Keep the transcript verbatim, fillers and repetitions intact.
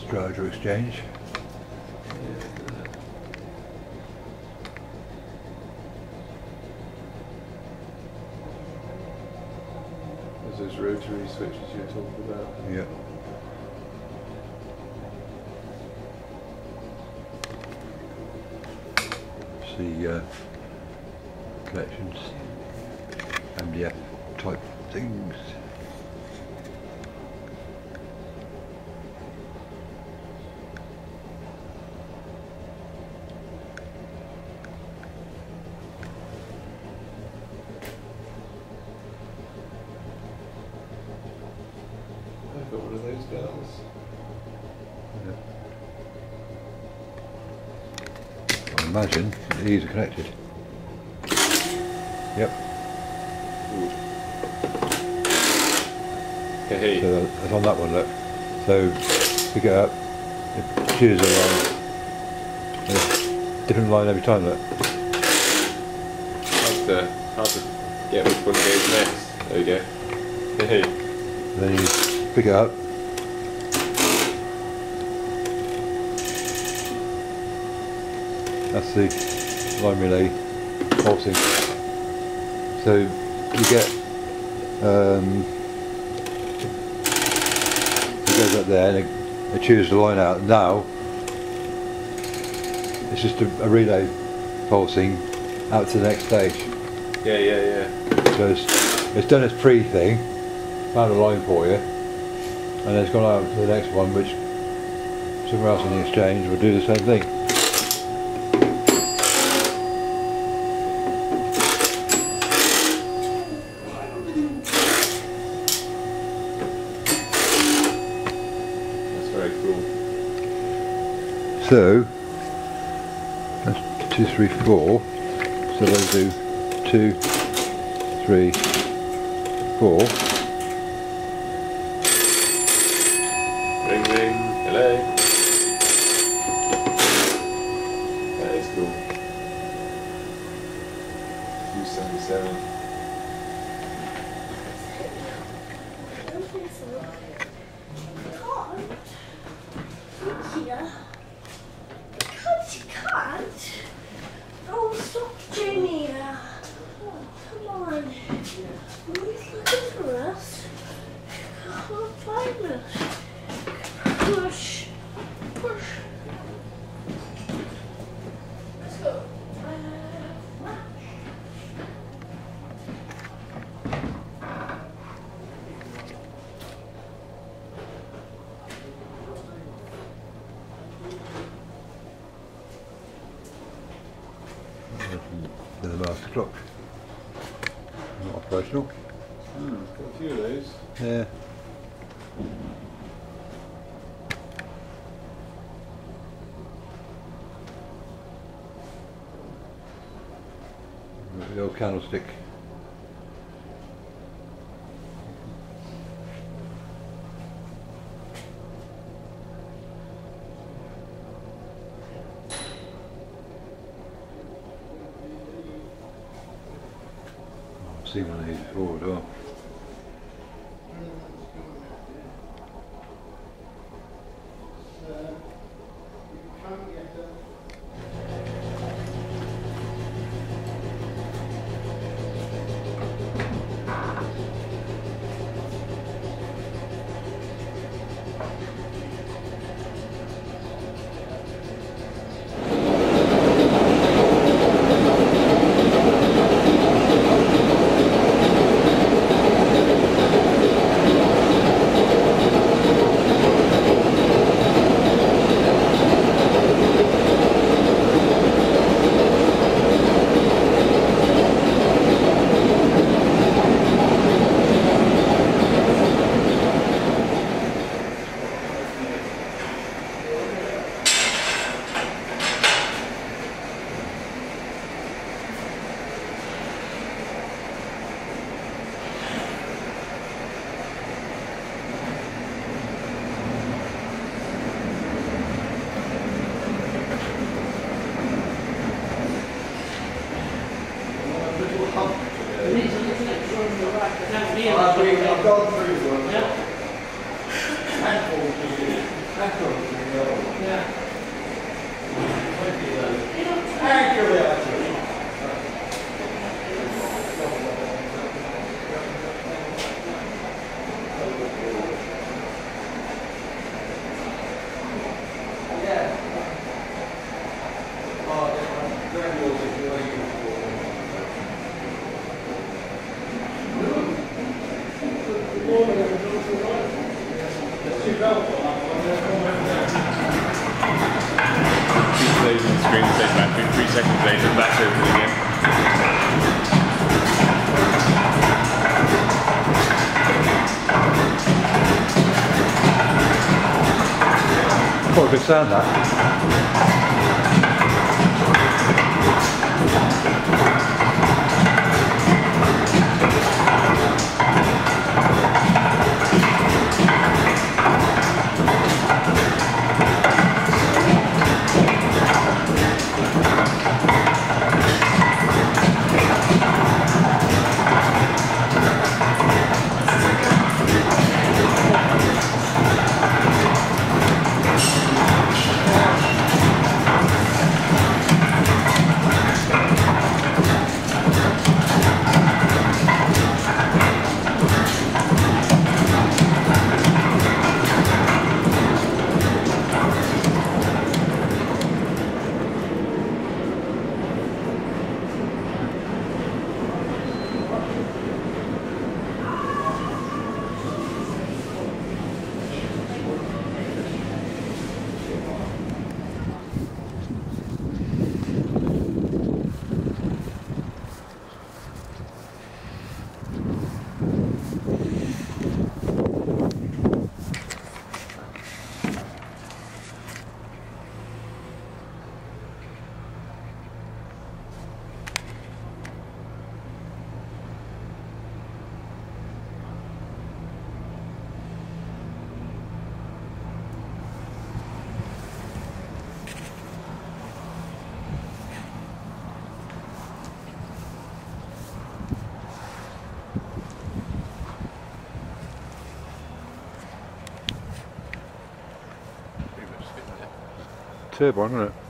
Strowger exchange. There's those rotary switches you were talking about. Yeah. See uh, connections, M D F type things. I've got one of those bells. Yeah. I imagine these are connected. Yep. Hey. So that's on that one, look. So pick it up, it chooses a line. A different line every time, look. Hard to, hard to get which one goes next. There we go. Hey. Then you pick it up. That's the line relay pulsing. So you get, um, it goes up there and it, it chews the line out. Now it's just a, a relay pulsing out to the next stage. Yeah, yeah, yeah. So it's, it's done its pre thing, found a line for you, and it's gone out to the next one, which somewhere else in the exchange will do the same thing. So that's two, three, four. So those do two, three, four. Ring, ring. Hello. That is cool. two seventy-seven. Oh, stop, Jamie. Oh, come on. He's looking for us. I can't find us. Push. Push. Let's go. Uh, The master clock. Not operational. Hmm, got a few of those. Yeah. The old candlestick. I've seen one of these before as well. I've gone through one. Yeah. Handfuls of it. Handfuls. Loading the screen, save battery, three seconds later, back open again. Quite a good sound that. Turbine, isn't it?